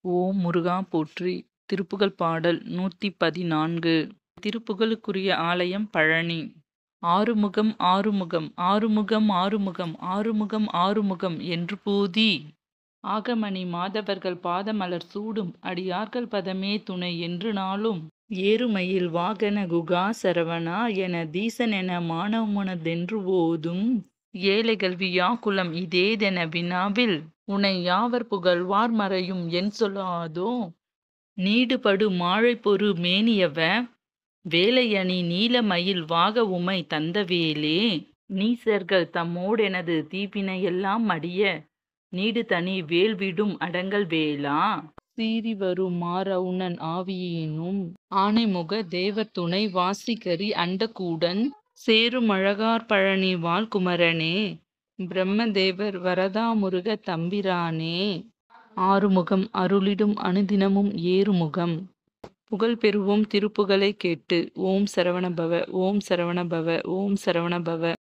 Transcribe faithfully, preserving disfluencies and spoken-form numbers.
ஓம் முருகா போற்றி. திருப்புகழ் பாடல் நூற்றி பதினான்கு. திருப்புகழுக்குரிய ஆலயம் பழனி. ஆறுமுகம் ஆறுமுகம் ஆறுமுகம் ஆறுமுகம் ஆறுமுகம் ஆறுமுகம் என்று பூதி ஆகமணி மாதவர்கள் பாதமலர் சூடும் அடியார்கள் பதமே துணை என்று நாளும் ஏறுமயில் வாகன குகா சரவணா என தீசனென மானவமுனதென்று ஓதும் ஏழைகள் வியாக்குலம் இதேதென வினாவில் உனை யாவர் புகழ்வார் மறையும் என் சொல்லாதோ நீடுபடு மாழைப்பொரு மேனியவ வேலையணி நீலமயில் வாக உமை தந்தவேலே நீசர்கள் தம்மோடெனது தீவினையெல்லாம் மடிய நீடு தனி வேல்விடும் அடங்கல் வேளா சீறி வரும் மாரவுணன் ஆவியினும் ஆனைமுக தேவர் துணை வாசிகரி அண்டகூடன் சேருமழகார் பழனி வாழ்குமரனே பிரம்மதேவர் வரதா முருக தம்பிரானே ஆறுமுகம் அருளிடும் அனுதினமும் ஏறுமுகம். புகழ் பெறுவோம் திருப்புகழை கேட்டு. ஓம் சரவணபவ ஓம் சரவணபவ ஓம் சரவணபவ.